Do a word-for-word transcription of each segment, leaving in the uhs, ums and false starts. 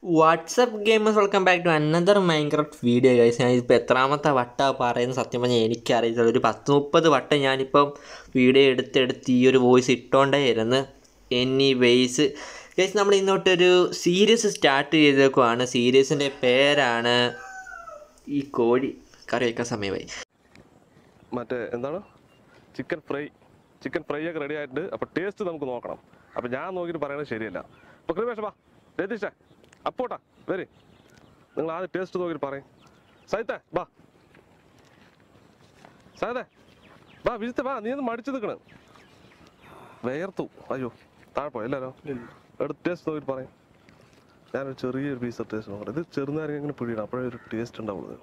WhatsApp gamers welcome back to another Minecraft video guys. ഞാനിപ്പോൾ എത്രാമത്തെ വട്ടമാണ് പറയുന്നത് സത്യം പറഞ്ഞാൽ എനിക്കറിയില്ല. ഒരു പത്ത് മുപ്പത് വട്ടം ഞാനിപ്പം വീഡിയോ എടുത്തെടുത്ത് ഈ ഒരു വോയിസ് ഇട്ടുകൊണ്ടേ ഇരുന്ന്. എനി വെയ്സ് ഗൈസ്, നമ്മൾ ഇന്നോട്ടൊരു സീരീസ് സ്റ്റാർട്ട് ചെയ്തേക്കുവാണ്. സീരീസിൻ്റെ പേരാണ് ഈ കോഴി കറി വയ്ക്കാൻ സമയമായി. മറ്റേ എന്താണ് ചിക്കൻ ഫ്രൈ ചിക്കൻ ഫ്രൈ ഒക്കെ റെഡി ആയിട്ട്. അപ്പോൾ ടേസ്റ്റ് നമുക്ക് നോക്കണം. അപ്പോൾ ഞാൻ നോക്കിയിട്ട് പറയുന്നത് ശരിയല്ല. അപ്പോൾ കൃപേഷ വാ, രതീഷേ അപ്പോട്ടാ വരെ, നിങ്ങൾ ആദ്യം ടേസ്റ്റ് നോക്കിയിട്ട് പറയും. സൈത്തേ വാ, സൈതേ വാ, വിജിത്തെ വാ, നീ ഒന്ന് മടിച്ചു നിൽക്കണ്, വേർത്തു. അയ്യോ താഴെപ്പോ എല്ലാവരും എടുത്ത് ടേസ്റ്റ് നോക്കിയിട്ട് പറയും. ഞാനൊരു ചെറിയൊരു പീസ് ടേസ്റ്റ് നോക്കണം. ഇത് ചെറുനാരങ്ങ ഇങ്ങനെ പിടിയിടാം, അപ്പോഴേ ഒരു ടേസ്റ്റ് ഉണ്ടാവുള്ളൂ.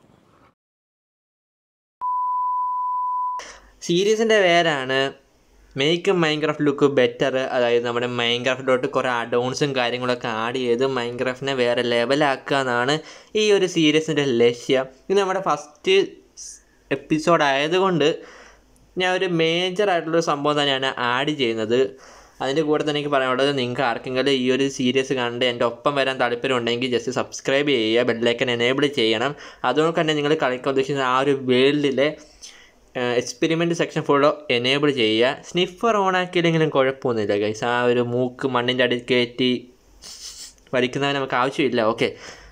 സീരീസിൻ്റെ പേരാണ് മേക്ക് മൈൻക്രാഫ്റ്റ് ലുക്ക് ബെറ്റർ. അതായത് നമ്മുടെ മൈൻക്രാഫ്റ്റിലോട്ട് കുറേ അഡോൺസും കാര്യങ്ങളൊക്കെ ആഡ് ചെയ്ത് മൈൻക്രാഫ്റ്റിനെ വേറെ ലെവലാക്കുക എന്നാണ് ഈ ഒരു സീരീസിൻ്റെ ലക്ഷ്യം. ഇത് നമ്മുടെ ഫസ്റ്റ് എപ്പിസോഡ് ആയതുകൊണ്ട് ഞാൻ ഒരു മേജറായിട്ടുള്ളൊരു സംഭവം തന്നെയാണ് ആഡ് ചെയ്യുന്നത്. അതിൻ്റെ കൂടെ തന്നെ എനിക്ക് പറയാനുള്ളത്, നിങ്ങൾക്ക് ആർക്കെങ്കിലും ഈ ഒരു സീരീസ് കണ്ട് എൻ്റെ ഒപ്പം വരാൻ താല്പര്യം ഉണ്ടെങ്കിൽ ജസ്റ്റ് സബ്സ്ക്രൈബ് ചെയ്യുക, ബെല്ലൈക്കൻ എനേബിൾ ചെയ്യണം. അതുകൊണ്ട് തന്നെ നിങ്ങൾ കളിക്കാൻ ഉദ്ദേശിക്കുന്ന ആ ഒരു വേൾഡിലെ എക്സ്പെരിമെൻറ്റ് സെക്ഷൻ ഫുള്ളോ എനേബിൾ ചെയ്യുക. സ്നിഫർ ഓൺ ആക്കിയില്ലെങ്കിലും കുഴപ്പമൊന്നുമില്ല ഗൈസ്. ആ ഒരു മൂക്ക് മണ്ണിൻ്റെ അടിയിൽ കയറ്റി വലിക്കുന്നതിന് നമുക്ക് ആവശ്യമില്ല. ഓക്കെ,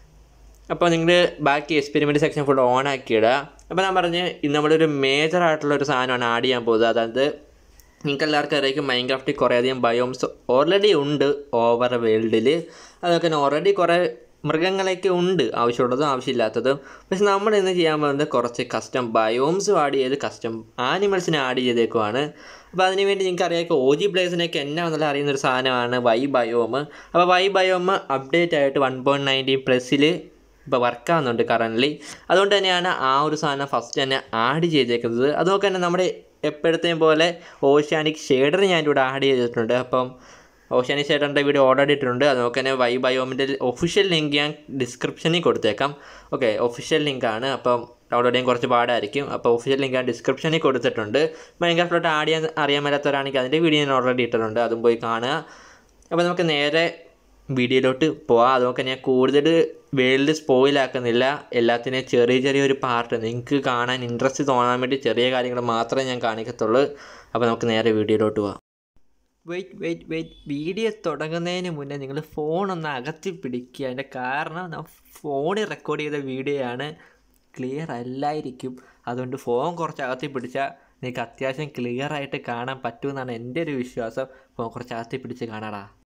അപ്പോൾ നിങ്ങൾ ബാക്കി എക്സ്പെരിമെൻറ്റ് സെക്ഷൻ ഫുൾ ഓൺ ആക്കിയിടുക. അപ്പോൾ ഞാൻ പറഞ്ഞ് ഇന്ന് നമ്മളൊരു മേജറായിട്ടുള്ളൊരു സാധനമാണ് ആഡ് ചെയ്യാൻ പോകുന്നത്. അതായത് നിങ്ങൾക്ക് എല്ലാവർക്കും അറിയാം മൈൻക്രാഫ്റ്റിൽ കുറേയധികം ബയോംസ് ഓൾറെഡി ഉണ്ട് ഓവർ വേൾഡിൽ. അതൊക്കെ ഓൾറെഡി കുറേ മൃഗങ്ങളൊക്കെ ഉണ്ട്, ആവശ്യമുള്ളതും ആവശ്യമില്ലാത്തതും. പക്ഷെ നമ്മൾ ഇന്ന് ചെയ്യാൻ പോകുന്നത് കുറച്ച് കസ്റ്റം ബയോംസ് ആഡ് ചെയ്ത് കസ്റ്റം ആനിമൽസിനെ ആഡ് ചെയ്തേക്കുവാണ്. അപ്പോൾ അതിനുവേണ്ടി നിങ്ങൾക്ക് അറിയാം ഒ ജി പ്ലേസിനൊക്കെ എന്നാണെന്നുള്ള അറിയുന്നൊരു സാധനമാണ് വൈ ബയോം. അപ്പോൾ വൈ ബയോം അപ്ഡേറ്റ് ആയിട്ട് വൺ പോയിൻറ്റ് നയൻറ്റീൻ പ്ലസ്സിൽ ഇപ്പോൾ വർക്കാവുന്നുണ്ട് കറൻ്റ്ലി. അതുകൊണ്ട് തന്നെയാണ് ആ ഒരു സാധനം ഫസ്റ്റ് തന്നെ ആഡ് ചെയ്തേക്കുന്നത്. അതുകൊണ്ട് തന്നെ നമ്മുടെ എപ്പോഴത്തെയും പോലെ ഓഷ്യാനിക് ഷേഡർ ഞാൻ ഇവിടെ ആഡ് ചെയ്തിട്ടുണ്ട്. അപ്പം ഓഷ്യാനിക് ഷേഡറിൻ്റെ വീഡിയോ ഓൾറെഡി ഇട്ടിട്ടുണ്ട്. അതുകൊണ്ട് തന്നെ വൈ ബയോമിൻ്റെ ഒഫീഷ്യൽ ലിങ്ക് ഞാൻ ഡിസ്ക്രിപ്ഷനിൽ കൊടുത്തേക്കാം. ഓക്കെ, ഒഫീഷ്യൽ ലിങ്കാണ്, അപ്പം ഡൗൺലോഡ് ചെയ്യാൻ കുറച്ച് പാടായിരിക്കും. അപ്പോൾ ഒഫീഷ്യൽ ലിങ്ക് ഞാൻ ഡിസ്ക്രിപ്ഷനിൽ കൊടുത്തിട്ടുണ്ട്. മൈൻക്രാഫ്റ്റിലോട്ട് ആഡ് ചെയ്യാൻ അറിയാൻ മേലാത്തവരാണെങ്കിൽ അതിൻ്റെ വീഡിയോ ഞാൻ ഓൾറെഡി ഇട്ടിട്ടുണ്ട്, അതും പോയി കാണുക. അപ്പോൾ നമുക്ക് നേരെ വീഡിയോയിലോട്ട് പോവാം. അതുകൊണ്ട് ഞാൻ കൂടുതൽ വേൾഡ് സ്പോയിലാക്കുന്നില്ല. എല്ലാത്തിനെയും ചെറിയ ചെറിയൊരു പാർട്ട് നിങ്ങൾക്ക് കാണാൻ ഇൻട്രസ്റ്റ് തോന്നാൻ വേണ്ടി ചെറിയ കാര്യങ്ങൾ മാത്രമേ ഞാൻ കാണിക്കത്തുള്ളൂ. അപ്പോൾ നമുക്ക് നേരെ വീഡിയോയിലോട്ട് പോവാം. വെയിറ്റ് വെയിറ്റ് വെയിറ്റ് വീഡിയോ തുടങ്ങുന്നതിന് മുന്നേ നിങ്ങൾ ഫോണൊന്ന് അകത്തി പിടിക്കുക. അതിൻ്റെ കാരണം ഞാൻ ഫോണിൽ റെക്കോർഡ് ചെയ്ത വീഡിയോ ആണ്, ക്ലിയർ അല്ലായിരിക്കും. അതുകൊണ്ട് ഫോൺ കുറച്ച് അകത്തി പിടിച്ചാൽ നിങ്ങൾക്ക് അത്യാവശ്യം ക്ലിയർ ആയിട്ട് കാണാൻ പറ്റുമെന്നാണ് എൻ്റെ ഒരു വിശ്വാസം. ഫോൺ കുറച്ച് അകത്തി പിടിച്ച് കാണാടാ.